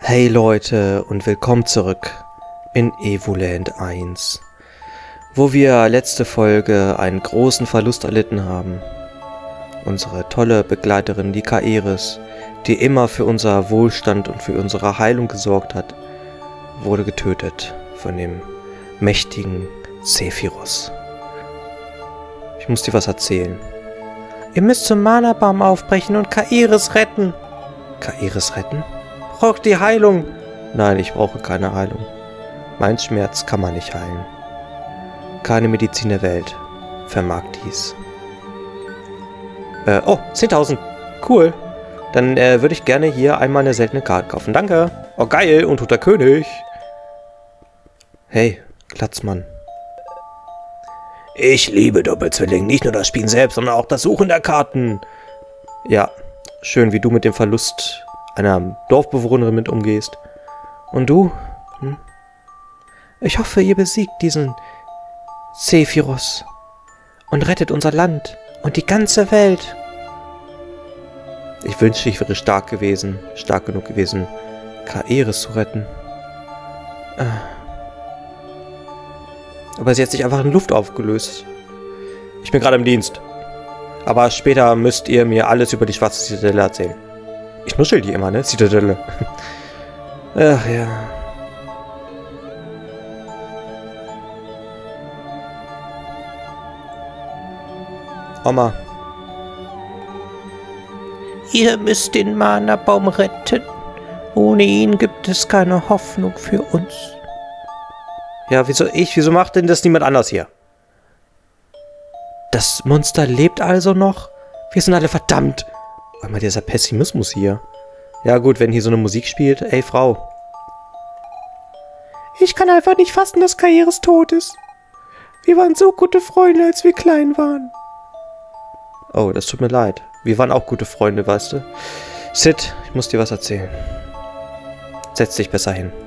Hey Leute und willkommen zurück in Evoland 1, wo wir letzte Folge einen großen Verlust erlitten haben. Unsere tolle Begleiterin, die Kaeris, die immer für unser Wohlstand und für unsere Heilung gesorgt hat, wurde getötet von dem mächtigen Sephiroth. Ich muss dir was erzählen. Ihr müsst zum Mana-Baum aufbrechen und Kaeris retten. Kaeris retten? Braucht die Heilung? Nein, ich brauche keine Heilung. Mein Schmerz kann man nicht heilen. Keine Medizin der Welt vermag dies. Oh, 10.000. Cool. Dann würde ich gerne hier einmal eine seltene Karte kaufen. Danke. Oh, geil. Untoter König. Hey, Glatzmann. Ich liebe Doppelzwilling. Nicht nur das Spielen selbst, sondern auch das Suchen der Karten. Ja, schön, wie du mit dem Verlust einer Dorfbewohnerin mit umgehst. Und du? Ich hoffe, ihr besiegt diesen Sephiroth und rettet unser Land und die ganze Welt. Ich wünschte, ich wäre stark genug gewesen, Kaeris zu retten. Aber sie hat sich einfach in Luft aufgelöst. Ich bin gerade im Dienst. Aber später müsst ihr mir alles über die schwarze Zitadelle erzählen. Ich nuschel die immer, ne? Zitadelle. Ach ja. Oma. Ihr müsst den Mana-Baum retten. Ohne ihn gibt es keine Hoffnung für uns. Ja, wieso ich? Wieso macht denn das niemand anders hier? Das Monster lebt also noch? Wir sind alle verdammt. Einmal dieser Pessimismus hier. Ja gut, wenn hier so eine Musik spielt. Ey, Frau. Ich kann einfach nicht fassen, dass Kaeris tot ist. Wir waren so gute Freunde, als wir klein waren. Oh, das tut mir leid. Wir waren auch gute Freunde, weißt du. Sid, ich muss dir was erzählen. Setz dich besser hin.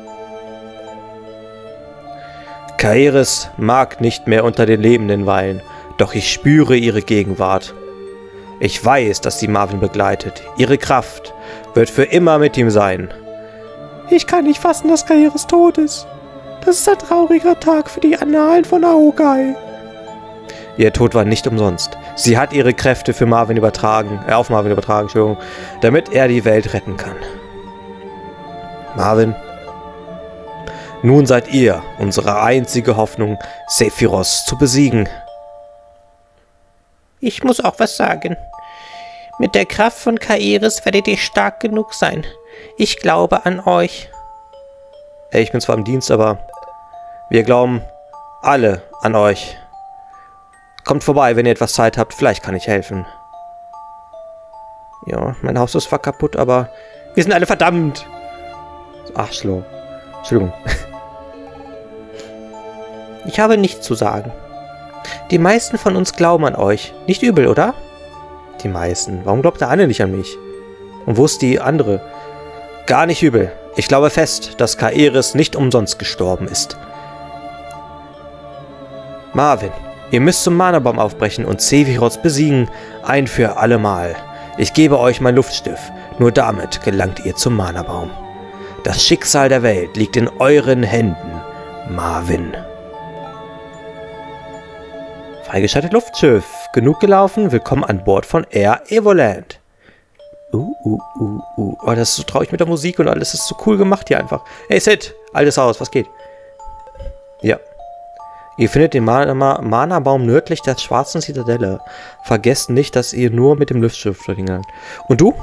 Kaeris mag nicht mehr unter den Lebenden weilen, doch ich spüre ihre Gegenwart. Ich weiß, dass sie Marvin begleitet. Ihre Kraft wird für immer mit ihm sein. Ich kann nicht fassen, dass Kaeris tot ist. Das ist ein trauriger Tag für die Annalen von Aogai. Ihr Tod war nicht umsonst. Sie hat ihre Kräfte für Marvin übertragen, auf Marvin übertragen, Entschuldigung, damit er die Welt retten kann. Marvin, nun seid ihr unsere einzige Hoffnung, Sephiroth zu besiegen. Ich muss auch was sagen. Mit der Kraft von Kaeris werdet ihr stark genug sein. Ich glaube an euch. Ey, ich bin zwar im Dienst, aber wir glauben alle an euch. Kommt vorbei, wenn ihr etwas Zeit habt. Vielleicht kann ich helfen. Ja, mein Haus ist zwar kaputt, aber wir sind alle verdammt. Arschloch. Entschuldigung. Ich habe nichts zu sagen. Die meisten von uns glauben an euch. Nicht übel, oder? Die meisten. Warum glaubt der eine nicht an mich? Und wo ist die andere? Gar nicht übel. Ich glaube fest, dass Kaeris nicht umsonst gestorben ist. Marvin, ihr müsst zum Mana-Baum aufbrechen und Sephiroth besiegen, ein für alle Mal. Ich gebe euch mein Luftschiff. Nur damit gelangt ihr zum Mana-Baum. Das Schicksal der Welt liegt in euren Händen, Marvin. Freigeschaltet Luftschiff. Genug gelaufen. Willkommen an Bord von Air Evoland. Oh, das ist so traurig mit der Musik und alles ist so cool gemacht hier einfach. Hey Sid, altes Haus, was geht? Ja. Ihr findet den Mana-Baum nördlich der schwarzen Zitadelle. Vergesst nicht, dass ihr nur mit dem Luftschiff dorthin gelangt. Und du?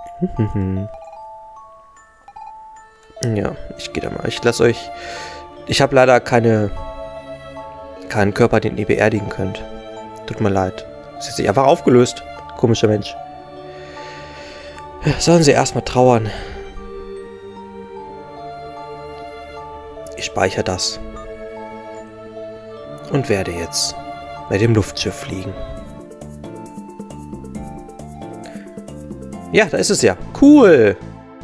Ja, ich gehe da mal. Ich lasse euch... Ich habe leider keinen Körper, den ihr beerdigen könnt. Tut mir leid. Sie hat sich einfach aufgelöst. Komischer Mensch. Sollen sie erstmal trauern. Ich speichere das. Und werde jetzt mit dem Luftschiff fliegen. Ja, da ist es ja. Cool.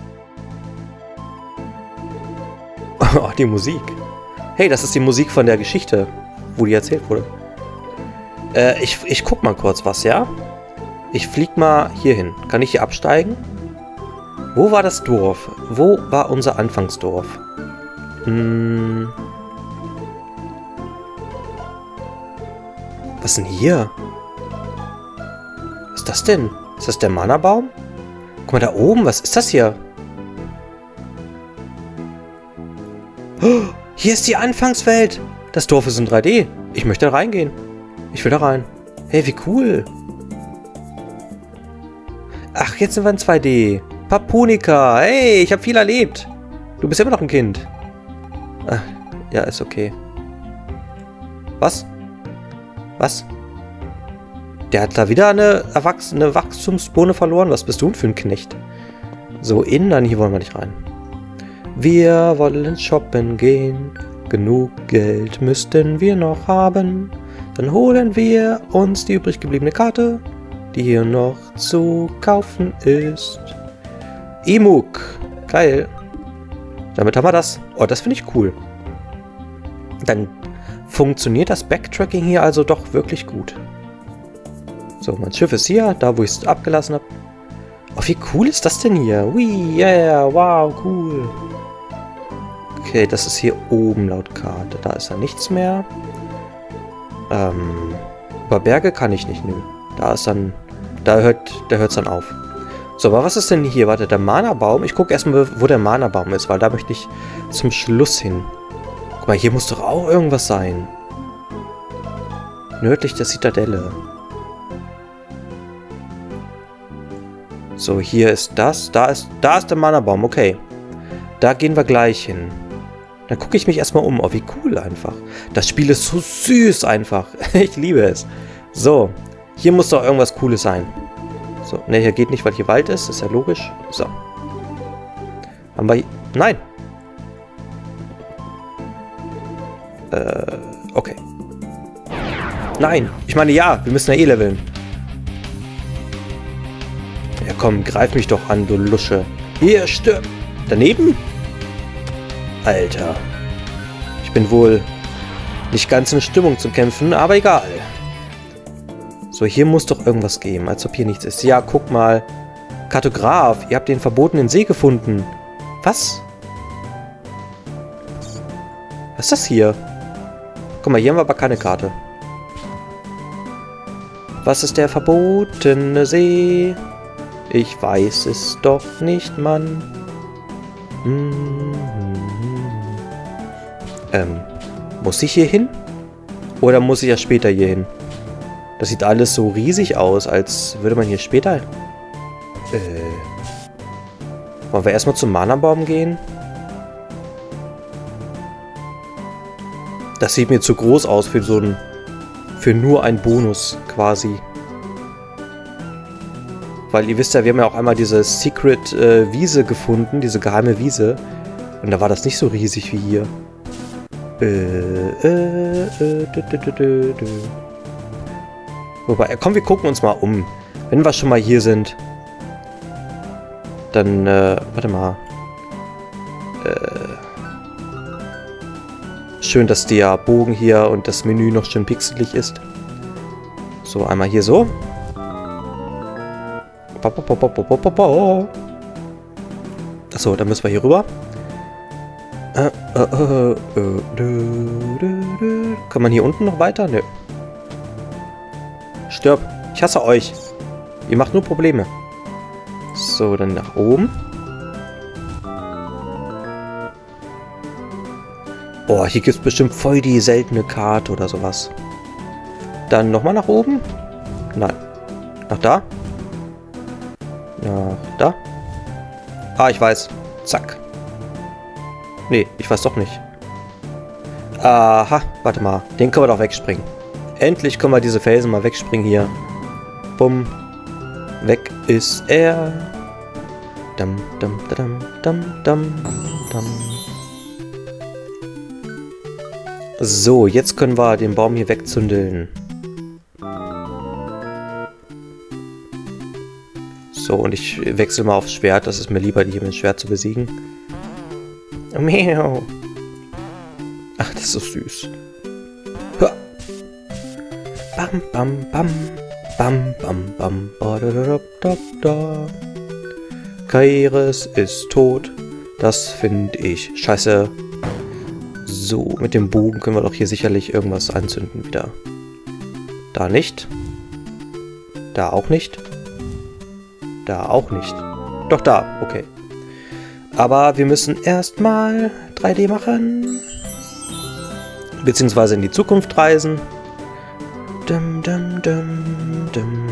Oh, die Musik. Hey, das ist die Musik von der Geschichte, wo die erzählt wurde. Ich guck mal kurz was, ja? Ich flieg mal hier hin. Kann ich hier absteigen? Wo war das Dorf? Wo war unser Anfangsdorf? Was ist denn hier? Was ist das denn? Ist das der Mana-Baum? Guck mal da oben, was ist das hier? Oh, hier ist die Anfangswelt. Das Dorf ist in 3D. Ich möchte da reingehen. Ich will da rein. Hey, wie cool. Ach, jetzt sind wir in 2D. Papunika, hey, ich habe viel erlebt. Du bist immer noch ein Kind. Ach, ja, ist okay. Was? Was? Der hat da wieder eine Wachstumsbohne verloren. Was bist du denn für ein Knecht? So, nein, hier wollen wir nicht rein. Wir wollen shoppen gehen. Genug Geld müssten wir noch haben. Dann holen wir uns die übrig gebliebene Karte, die hier noch zu kaufen ist. Emuk. Geil. Damit haben wir das. Oh, das finde ich cool. Dann funktioniert das Backtracking hier also doch wirklich gut. So, mein Schiff ist hier, da wo ich es abgelassen habe. Oh, wie cool ist das denn hier? Ui, yeah, wow, cool. Okay, das ist hier oben laut Karte. Da ist ja nichts mehr. Über Berge kann ich nicht, nö. Da ist dann... Da hört's dann auf. So, aber was ist denn hier? Warte, der Mana-Baum. Ich gucke erstmal, wo der Mana-Baum ist, weil da möchte ich zum Schluss hin. Guck mal, hier muss doch auch irgendwas sein. Nördlich der Zitadelle. So, hier ist das. Da ist der Mana-Baum. Okay. Da gehen wir gleich hin. Dann gucke ich mich erstmal um. Oh, wie cool einfach. Das Spiel ist so süß einfach. Ich liebe es. So. Hier muss doch irgendwas Cooles sein. So. Ne, hier geht nicht, weil hier Wald ist. Ist ja logisch. So. Haben wir... Nein. Okay. Nein. Ich meine, ja. Wir müssen ja eh leveln. Ja, komm. Greif mich doch an, du Lusche. Hier, stirb. Daneben? Alter. Ich bin wohl nicht ganz in Stimmung zum Kämpfen, aber egal. So, hier muss doch irgendwas geben, als ob hier nichts ist. Ja, guck mal. Kartograf, ihr habt den verbotenen See gefunden. Was? Was ist das hier? Guck mal, hier haben wir aber keine Karte. Was ist der verbotene See? Ich weiß es doch nicht, Mann. Muss ich hier hin? Oder muss ich ja später hier hin? Das sieht alles so riesig aus, als würde man hier später... Wollen wir erstmal zum Mana-Baum gehen? Das sieht mir zu groß aus für so ein... Für nur einen Bonus, quasi. Weil ihr wisst ja, wir haben ja auch einmal diese Secret Wiese gefunden, diese geheime Wiese. Und da war das nicht so riesig wie hier. Wobei, komm, wir gucken uns mal um. Wenn wir schon mal hier sind. Dann, warte mal. Schön, dass der Bogen hier und das Menü noch schön pixelig ist. So, einmal hier so. Achso, dann müssen wir hier rüber. Kann man hier unten noch weiter? Nö. Stirb. Ich hasse euch. Ihr macht nur Probleme. So, dann nach oben. Oh, hier gibt es bestimmt voll die seltene Karte oder sowas. Dann nochmal nach oben. Nein. Nach da. Nach da. Ah, ich weiß. Zack. Nee, ich weiß doch nicht. Aha, warte mal. Den können wir doch wegspringen. Endlich können wir diese Felsen mal wegspringen hier. Bumm. Weg ist er. Dam, dam, dam, dam, dam, dam. So, jetzt können wir den Baum hier wegzündeln. So, und ich wechsle mal aufs Schwert. Das ist mir lieber, die hier mit dem Schwert zu besiegen. Miau. Ach, das ist so süß. Hör. Bam, bam, bam. Bam, bam, bam. Kaeris ist tot. Das finde ich scheiße. So, mit dem Bogen können wir doch hier sicherlich irgendwas anzünden wieder. Da nicht. Da auch nicht. Da auch nicht. Doch da, okay. Aber wir müssen erstmal 3D machen. Beziehungsweise in die Zukunft reisen. Dum, dum, dum, dum.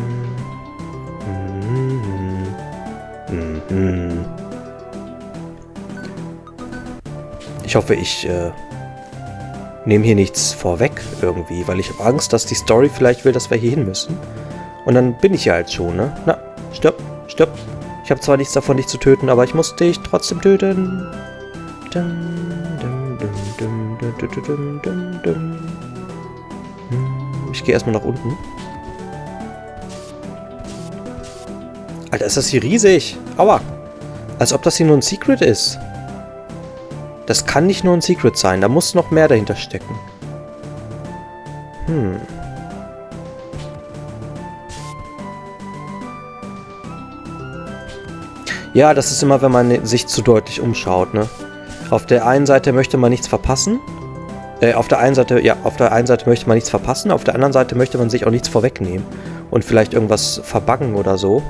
Ich hoffe, ich nehme hier nichts vorweg irgendwie, weil ich habe Angst, dass die Story vielleicht will, dass wir hier hin müssen. Und dann bin ich ja halt schon, ne? Na, stirb, stirb. Ich habe zwar nichts davon, dich zu töten, aber ich muss dich trotzdem töten. Ich gehe erstmal nach unten. Alter, ist das hier riesig. Aua. Als ob das hier nur ein Secret ist. Das kann nicht nur ein Secret sein. Da muss noch mehr dahinter stecken. Ja, das ist immer, wenn man sich zu deutlich umschaut, ne? Auf der einen Seite möchte man nichts verpassen. Auf der einen Seite möchte man nichts verpassen. Auf der anderen Seite möchte man sich auch nichts vorwegnehmen. Und vielleicht irgendwas verbuggen oder so.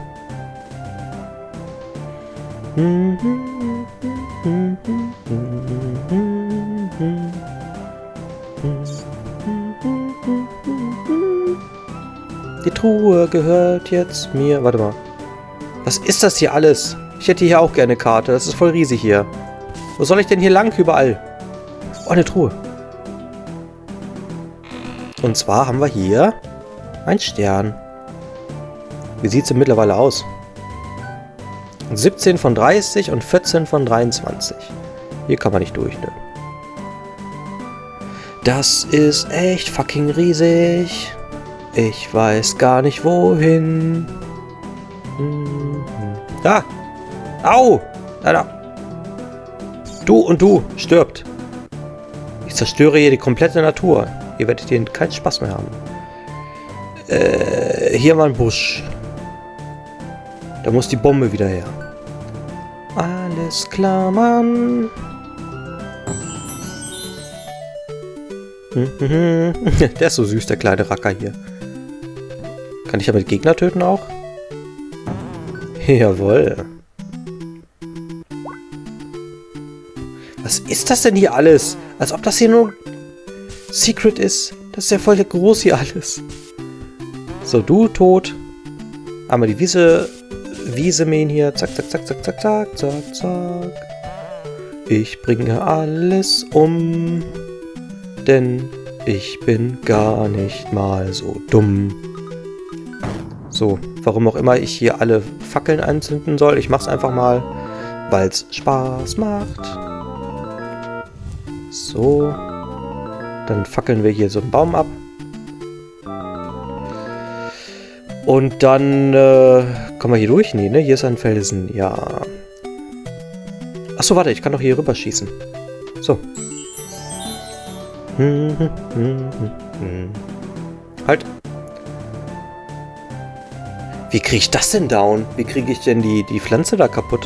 Die Truhe gehört jetzt mir. Warte mal. Was ist das hier alles? Ich hätte hier auch gerne eine Karte. Das ist voll riesig hier. Wo soll ich denn hier lang überall? Oh, eine Truhe. Und zwar haben wir hier einen Stern. Wie sieht es denn mittlerweile aus? 17 von 30 und 14 von 23. Hier kann man nicht durch, ne? Das ist echt fucking riesig. Ich weiß gar nicht wohin. Da! Au! Da! Du und du! Stirbt! Ich zerstöre hier die komplette Natur. Ihr werdet hier keinen Spaß mehr haben. Hier mal ein Busch. Da muss die Bombe wieder her. Alles klar, Mann. Der ist so süß, der kleine Racker hier. Kann ich damit Gegner töten auch? Jawohl. Was ist das denn hier alles? Als ob das hier nur Secret ist. Das ist ja voll groß hier alles. So, du tot. Einmal die Wiese mähen hier. Zack, zack, zack, zack, zack, zack, zack, zack. Ich bringe alles um. Denn ich bin gar nicht mal so dumm. So, warum auch immer ich hier alle Fackeln anzünden soll. Ich mach's einfach mal, weil es Spaß macht. So. Dann fackeln wir hier so einen Baum ab. Und dann kommen wir hier durch. Nee, ne? Hier ist ein Felsen. Ja. Achso, warte, ich kann doch hier rüber schießen. So. Halt. Wie kriege ich das denn down? Wie kriege ich denn die Pflanze da kaputt?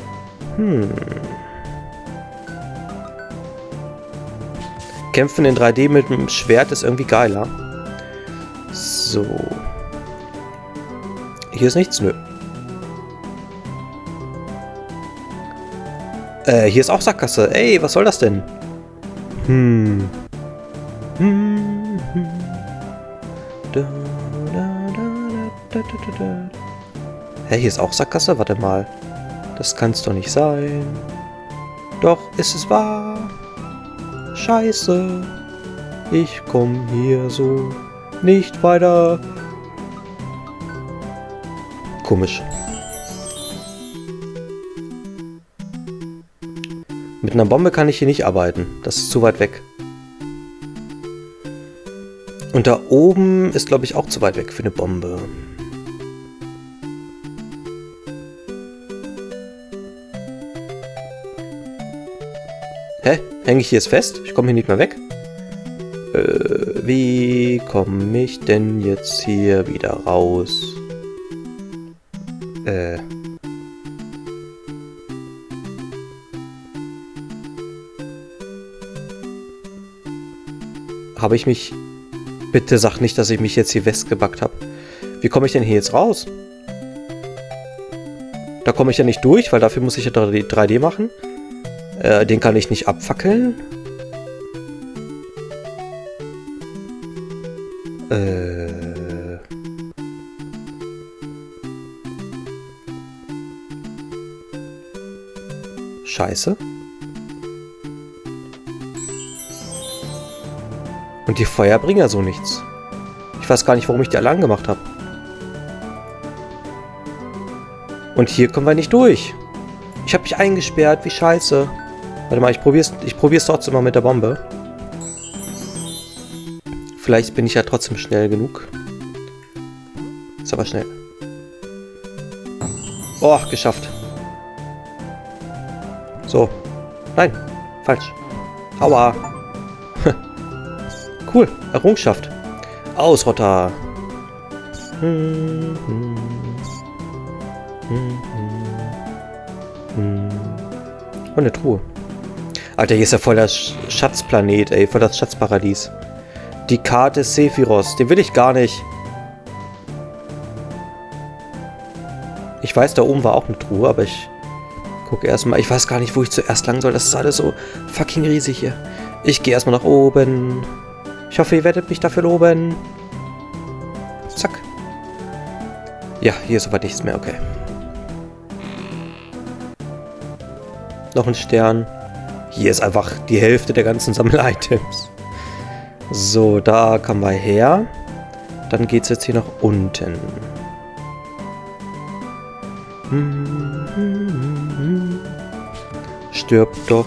Kämpfen in 3D mit dem Schwert ist irgendwie geiler. So. Hier ist nichts, nö. Hier ist auch Sackgasse. Ey, was soll das denn? Hä, hier ist auch Sackgasse? Warte mal. Das kann's doch nicht sein. Doch, ist es wahr? Scheiße. Ich komme hier so nicht weiter. Komisch. Mit einer Bombe kann ich hier nicht arbeiten. Das ist zu weit weg. Und da oben ist, glaube ich, auch zu weit weg für eine Bombe. Hä? Hänge ich hier jetzt fest? Ich komme hier nicht mehr weg. Wie komme ich denn jetzt hier wieder raus? Habe ich mich... Bitte sag nicht, dass ich mich jetzt hier festgebackt habe. Wie komme ich denn hier jetzt raus? Da komme ich ja nicht durch, weil dafür muss ich ja 3D machen. Den kann ich nicht abfackeln. Scheiße. Und die Feuer bringen ja so nichts. Ich weiß gar nicht, warum ich die alle angemacht habe. Und hier kommen wir nicht durch. Ich habe mich eingesperrt, wie scheiße. Warte mal, ich probier's trotzdem mal mit der Bombe. Vielleicht bin ich ja trotzdem schnell genug. Ist aber schnell. Oh, geschafft. So. Nein, falsch. Aua. Cool, Errungenschaft. Ausrotter. Und eine Truhe. Alter, hier ist ja voll das Schatzplanet, ey. Voll das Schatzparadies. Die Karte Sephiroth. Den will ich gar nicht. Ich weiß, da oben war auch eine Truhe, aber ich gucke erstmal. Ich weiß gar nicht, wo ich zuerst lang soll. Das ist alles so fucking riesig hier. Ich gehe erstmal nach oben. Ich hoffe, ihr werdet mich dafür loben. Zack. Ja, hier ist aber nichts mehr, okay. Noch ein Stern. Hier ist einfach die Hälfte der ganzen Sammel-Items. So, da kommen wir her. Dann geht es jetzt hier nach unten. Stirb doch.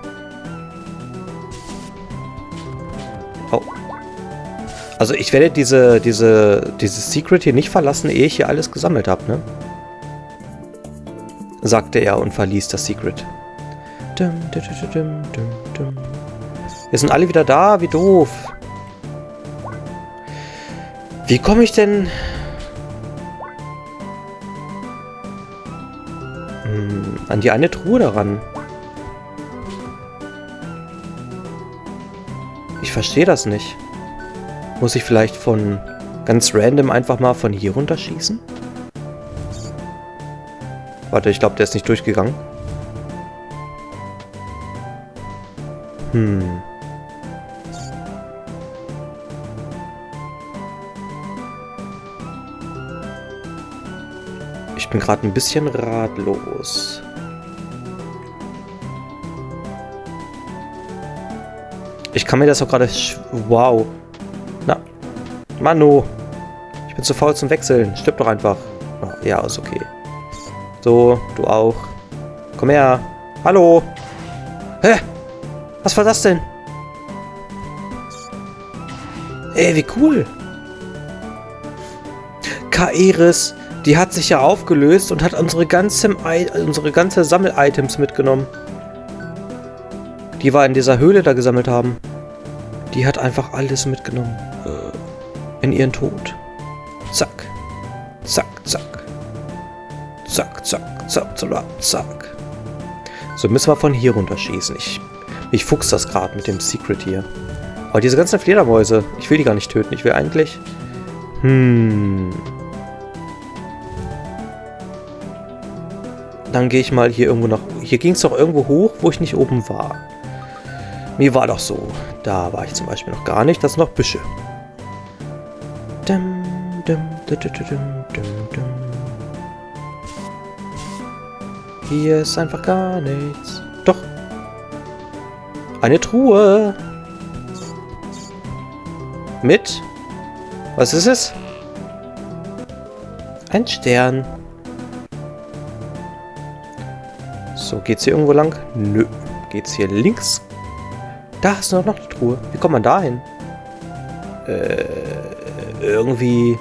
Oh. Also ich werde dieses Secret hier nicht verlassen, ehe ich hier alles gesammelt habe, ne? Sagte er und verließ das Secret. Wir sind alle wieder da, wie doof. Wie komme ich denn... an die eine Truhe daran? Ich verstehe das nicht. Muss ich vielleicht von ganz random einfach mal von hier runterschießen? Warte, ich glaube, der ist nicht durchgegangen. Ich bin gerade ein bisschen ratlos. Ich kann mir das auch gerade... Wow. Na. Manu. Ich bin zu faul zum Wechseln. Stirb doch einfach. Oh, ja, ist okay. So, du auch. Komm her. Hallo. Hä? Was war das denn? Ey, wie cool. Kaeris, die hat sich ja aufgelöst und hat unsere ganze Sammel-Items mitgenommen. Die wir in dieser Höhle da gesammelt haben. Die hat einfach alles mitgenommen. In ihren Tod. Zack. Zack, zack. Zack, zack, zack, zack, zack. So, müssen wir von hier runterschießen. Ich fuchs das gerade mit dem Secret hier. Aber diese ganzen Fledermäuse, ich will die gar nicht töten. Ich will eigentlich... Dann gehe ich mal hier irgendwo nach... Hier ging es doch irgendwo hoch, wo ich nicht oben war. Mir war doch so. Da war ich zum Beispiel noch gar nicht. Das sind noch Büsche. Hier ist einfach gar nichts. Doch. Eine Truhe. Mit? Was ist es? Ein Stern. So, geht's hier irgendwo lang? Nö. Geht's hier links? Da ist noch eine Truhe. Wie kommt man da hin? Irgendwie...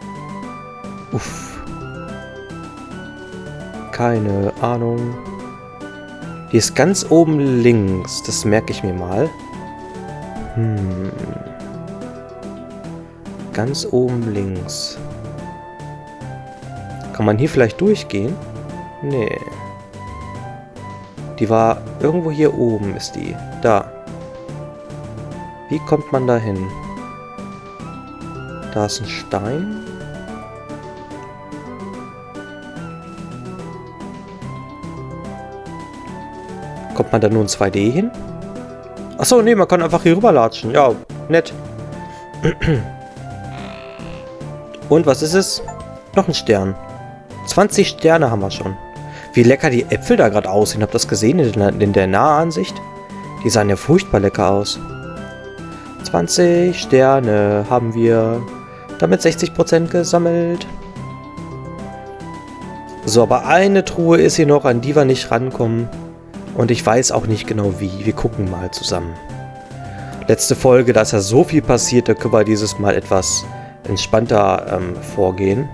Uff. Keine Ahnung. Die ist ganz oben links. Das merke ich mir mal. Ganz oben links. Kann man hier vielleicht durchgehen? Nee. Die war irgendwo hier oben, ist die. Da. Wie kommt man da hin? Da ist ein Stein. Kommt man da nur in 2D hin? Achso, nee, man kann einfach hier rüberlatschen. Ja, nett. Und was ist es? Noch ein Stern. 20 Sterne haben wir schon. Wie lecker die Äpfel da gerade aussehen. Habt ihr das gesehen in der Nahansicht? Die sahen ja furchtbar lecker aus. 20 Sterne haben wir. Damit 60% gesammelt. So, aber eine Truhe ist hier noch, an die wir nicht rankommen. Und ich weiß auch nicht genau wie. Wir gucken mal zusammen. Letzte Folge, da ist ja so viel passiert, da können wir dieses Mal etwas entspannter vorgehen.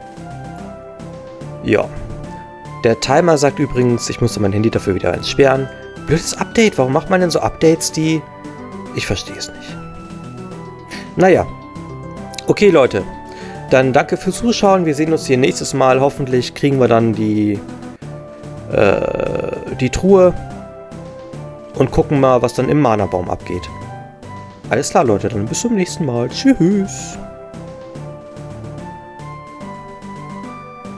Ja. Der Timer sagt übrigens, ich musste mein Handy dafür wieder entsperren. Blödes Update, warum macht man denn so Updates, die... Ich verstehe es nicht. Naja. Okay, Leute. Dann danke fürs Zuschauen. Wir sehen uns hier nächstes Mal. Hoffentlich kriegen wir dann die Truhe und gucken mal, was dann im Mana-Baum abgeht. Alles klar, Leute. Dann bis zum nächsten Mal. Tschüss.